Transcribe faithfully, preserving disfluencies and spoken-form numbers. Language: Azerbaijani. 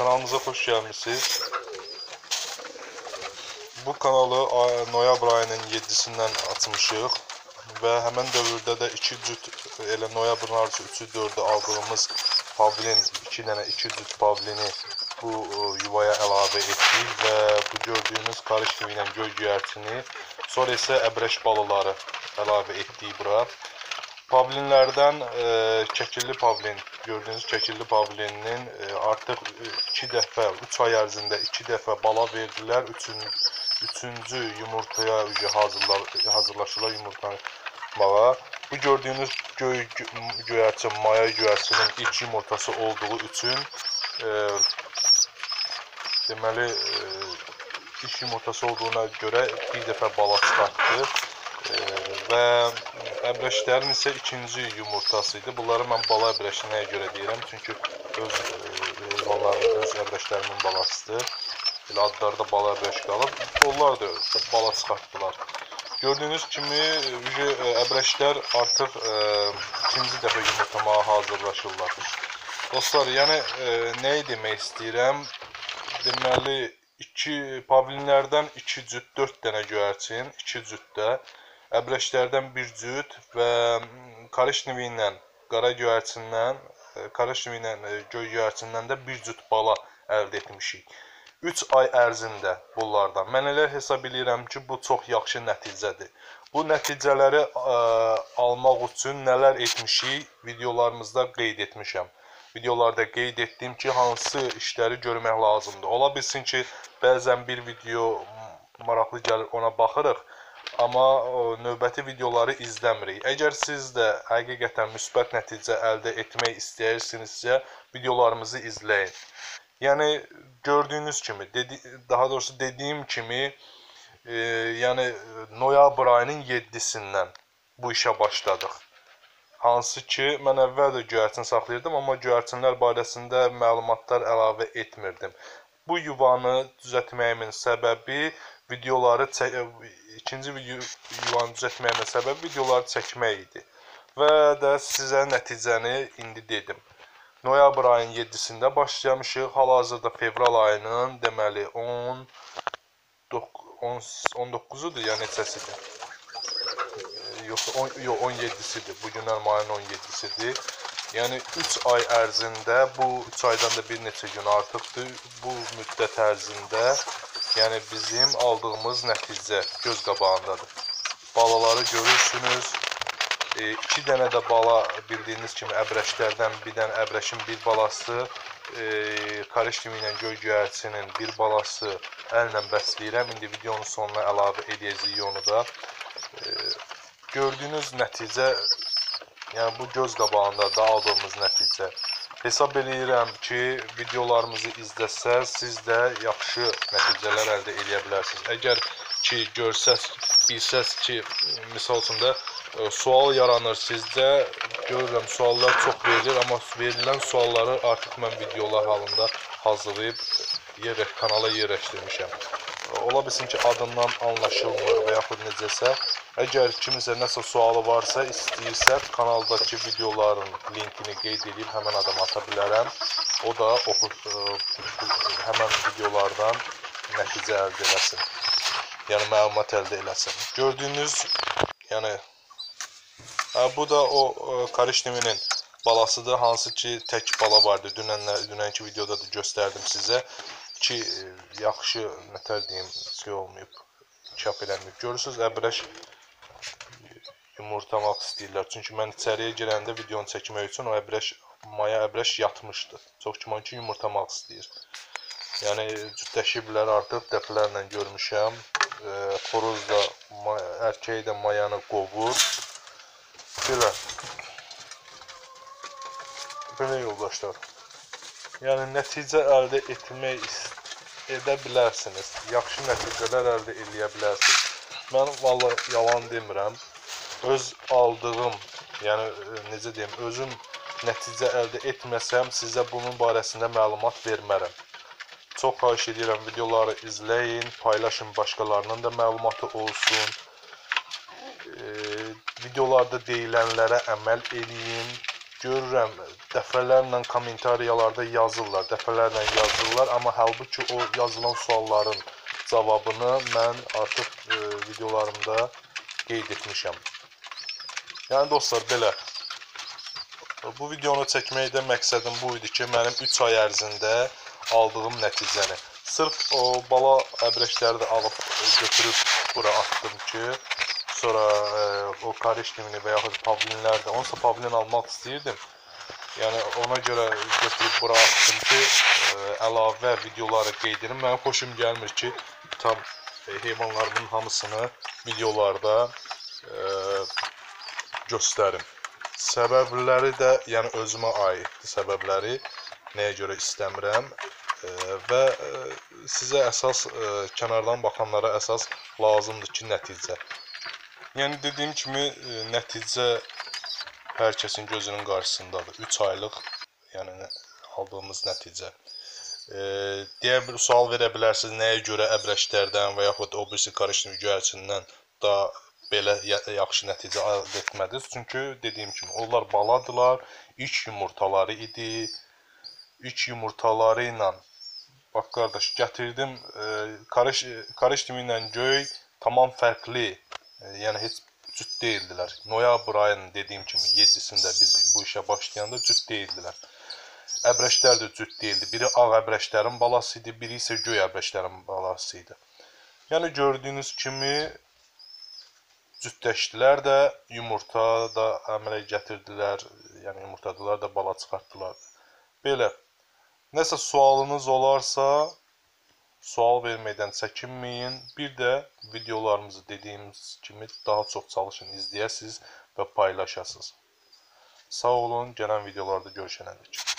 Kanalımıza xoş gəlmisiniz. Bu kanalı noyabr ayının yeddisindən açmışıq və həmən dövrdə də iki cüt elə noyabrın arası üçü dördü aldığımız pavlin, iki dənə iki cüt pavlini bu yuvaya əlavə etdik və bu gördüyünüz karış kimi ilə göy göyərçini, sonra isə əbrəş balıları əlavə etdik bura. Pavlinlərdən e, çəkilli pavlin, gördüyünüz çəkilli pavlinin e, artıq iki dəfə, üç ay ərzində iki dəfə bala verdilər. Üçün, üçüncü yumurtaya hazırla, hazırlaşırlar yumurtlamağa. Bu gördüyünüz göy, göyərçin, maya göyərçinin ilk yumurtası olduğu üçün e, deməli e, ilk yumurtası olduğuna görə bir dəfə bala çıxartdı. Və əbrəşlərin isə ikinci yumurtası idi. Bunları mən bala əbrəşi nəyə görə deyirəm? Çünki öz heyvanlarımın, öz əbrəşlərimin balasıdır. Belə adları da bala əbrəş qalıb. Onlar da bala çıxartdılar. Gördüyünüz kimi əbrəşlər artıq e, ikinci dəfə yumurtlamağa hazırlaşırlar. Dostlar, yəni e, nəyi demək istəyirəm? Deməli, iki pavlinlərdən iki cüt, dörd dənə göyərçin, iki cütdə. Əbrəşlərdən bir cüt və karışnevi ilə qara göyərçindən, karışnevi ilə göy göyərçindən də bir cüt bala əldə etmişik. üç ay ərzində bunlardan. Mən elə hesab edirəm ki, bu çox yaxşı nəticədir. Bu nəticələri ə, almaq üçün nələr etmişik, videolarımızda qeyd etmişəm. Videolarda qeyd etdim ki, hansı işləri görmək lazımdır. Ola bilsin ki, bəzən bir video maraqlı gəlir, ona baxırıq. Amma növbəti videoları izləmirik. Əgər siz də həqiqətən müsbət nəticə əldə etmək istəyirsinizsə, videolarımızı izləyin. Yəni, gördüyünüz kimi, dedi, daha doğrusu dediyim kimi, e, yəni noyabr ayının yeddisindən bu işə başladıq. Hansı ki, mən əvvəl də göyərçin saxlayırdım, amma göyərçinlər barəsində məlumatlar əlavə etmirdim. Bu yuvanı düzəltməyimin səbəbi videoları ikinci video yuvanı düzəltməyimin səbəbi videoları çəkmək idi. Və də sizə nəticəni indi dedim. Noyabr ayının yeddisində başlamışıq. Hal-hazırda fevral ayının deməli on doqquzudur ya neçəsidir? Yoxsa on yeddisidir. Bugünlər mayın on yeddisidir. Yəni üç ay ərzində, bu üç aydan da bir neçə gün artıqdır. Bu müddət ərzində, yəni bizim aldığımız nəticə göz qabağındadır. Balaları görürsünüz. E, iki dənə də bala bildiyiniz kimi əbrəşlərdən bir dənə əbrəşin bir balası, e, karış kimi ilə göy göyərçinin bir balası əllə bəsləyirəm. İndi videonun sonuna əlavə edəcəyik onu da. E, gördüyünüz nəticə, yəni bu göz qabağında da aldığımız nəticə. Hesab edirəm ki, videolarımızı izləsəz, siz də yaxşı nəticələr əldə edə bilərsiniz. Əgər ki, görsəz, bilsəz ki, misal üçün də sual yaranır sizdə, görürəm suallar çox verilir, amma verilən sualları artıq mən videolar halında hazırlayıb yer, kanala yerləşdirmişəm. Ola bilsin ki, adından anlaşılmır və yaxud necəsə. Əgər kimisə nəsə sualı varsa, istəyirsə, kanaldakı videoların linkini qeyd edib həmən adama ata bilərəm. O da oxu, həmən videolardan nəticə əldə eləsin. Yəni, məlumat əldə eləsin. Gördüyünüz, yəni, bu da o karışnevinin balasıdır. Hansı ki, tək bala vardı. Dünənki videoda da göstərdim sizə. Ki, yaxşı, nətər deyim, şey olmayıb, çap eləməyib. Görürsünüz, əbrəş yumurtamaq istəyirlər. Çünki mən içəriyə girəndə videonu çəkmək üçün o əbrəş, maya əbrəş yatmışdı. Çox güman ki, yumurtamaq istəyir. Yəni, cütləşiblər artıq, dəfələrlə görmüşəm. E, xoruz da, erkəyi də mayanı qovur. Belə. Belə yoldaşlar. Yəni, nəticə əldə etmək edə bilərsiniz. Yaxşı nəticələr əldə eləyə bilərsiniz. Mən vallahi yalan demirəm. Öz aldığım, yəni necə deyim, özüm nəticə əldə etməsəm, sizə bunun barəsində məlumat vermərəm. Çox xahiş edirəm, videoları izləyin, paylaşın, başqalarının da məlumatı olsun. E, videolarda deyilənlərə əməl eləyin. görürəm, dəfələrlə kommentariyalarda yazırlar, dəfələrlə yazırlar, amma halbuki o yazılan sualların cavabını mən artıq e, videolarımda qeyd etmişəm. Yəni dostlar, belə. Bu videonu çəkməkdə məqsədim bu idi ki, mənim üç ay ərzində aldığım nəticəni, sırf o bala əbrəkləri də alıb götürüb bura atdım ki, sonra e, o karışdimini və yaxud pavlinlər də, onsa pavlin almaq istəyirdim. Yəni ona görə götürüb bura atdım ki, e, əlavə videoları qeyd edim. Mənim xoşum gəlmir ki, tam e, heyvanlarımın hamısını videolarda e, göstərim. Səbəbləri də, yəni özümə aiddir səbəbləri, nəyə görə istəmirəm e, və e, sizə əsas, e, kənardan baxanlara əsas lazımdır ki, nəticə. Yəni dediyim kimi, e, nəticə hər kəsin gözünün qarşısındadır. üç aylıq, yəni aldığımız nəticə. E, deyə bir sual verə bilərsiniz, nəyə görə əbrəklərdən və yaxud o birisi karışdırma göyərçindən da belə yaxşı nəticə əldə etmədiniz. Çünki dediyim kimi, onlar baladılar, üç yumurtaları idi. üç yumurtaları ilə, bax qardaş, gətirdim, e, karış, karışdırma ilə göy tamam fərqli, e, yəni heç cüt deyildilər. Noyabr ayının dediyim kimi yeddisində biz bu işə başlayanda cüt deyildilər. Əbrəklər də cüt deyildi. Biri ağ əbrəklərin balası idi, biri isə göy əbrəklərin balası idi. Yəni gördüyünüz kimi cütləşdilər də, yumurta da əmələ gətirdilər, yəni yumurtadılar da, bala çıxartdılar. Belə, nəsə sualınız olarsa, sual verməkdən çəkinməyin. Bir də videolarımızı dediyimiz kimi daha çox çalışın, izləyəsiniz və paylaşasınız. Sağ olun, gələn videolarda görüşənədək.